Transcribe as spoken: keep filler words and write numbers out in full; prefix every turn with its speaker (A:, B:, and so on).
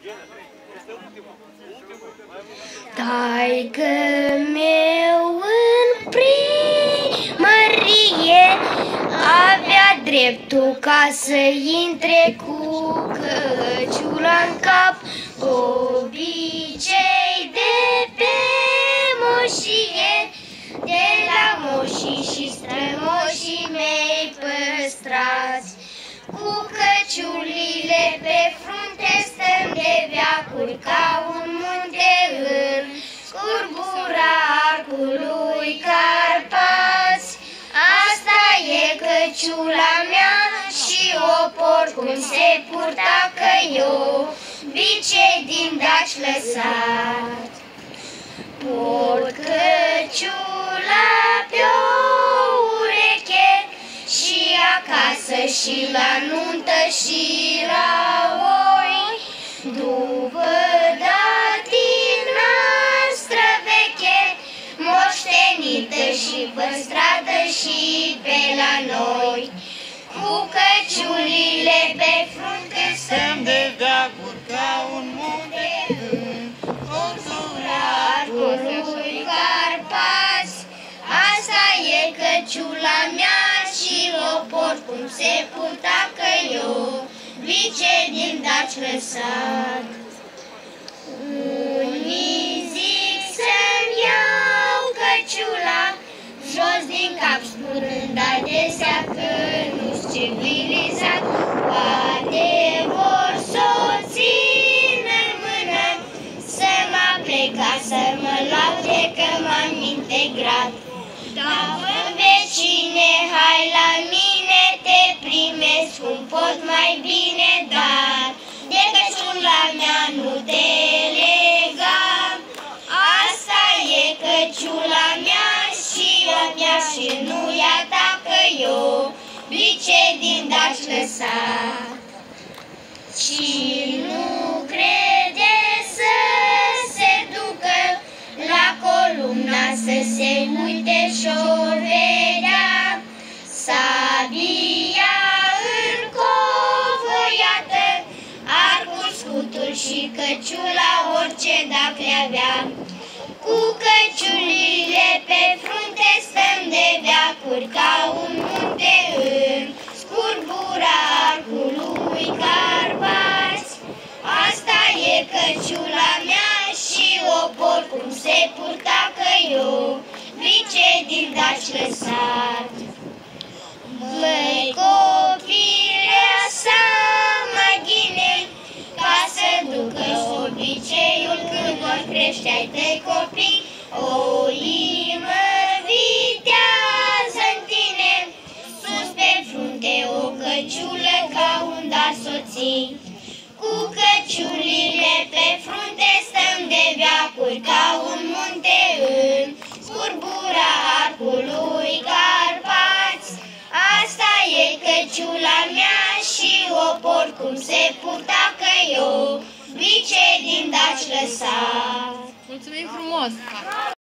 A: Taică meu în primărie avea dreptul ca să intre cu căciula în cap, obicei de pe moșie, de la moșii și strămoșii mei păstrați. Cu căciulile pe frunte stăm de veacuri ca un munte în scurbura arcului Carpați. Asta e căciula mea și o port cum se purta, că eu obicei din Daci lăsat. Port căciula pe-o ureche și acasă și la nuntă și la oi, după datina străveche, moștenită și păstrată și pe la noi. Cu căciulile pe frunte stăm de veacuri ca un munte în scurbura arcului Carpați. Asta e căciula mea și o port cum se purta, că eu obicei din Daci lăsat. Unii zic să-mi iau căciula jos din cap, spunând adesea că nu-s civilizat. Poate vor să o țin în mână, să mă plec ca să mă laude că m-am integrat. Dacă vecine, hai la mine, te primesc cum pot mai bine, dar de căciula mea nu te lega. Asta e căciula mea și a mea și nu e a ta, că eu obicei din Daci lăsat. Și nu crede să se ducă la columna să se uite și-o vedea. Sabia încovoiată, arcul, scutul și căciula, orice dacă le avea. Cu căciulile pe frunte stăm de veacuri ca un munte în scurbura arcului Carpați. Asta e căciula mea și o port cum se purta, că eu obicei din Daci lăsat. Băi, copile, așa mai bine, ca să ducă obiceiul când vor crește ai tăi copii, o inimă vitează-n tine, sus pe frunte o căciulă ca un dar soții. Cu căciulile pe frunte stăm de veacuri ca un munte în scurbura arcului Carpați. Asta e căciula mea și o port cum se purta, că eu obicei din Daci lăsat.
B: Mulțumim frumos!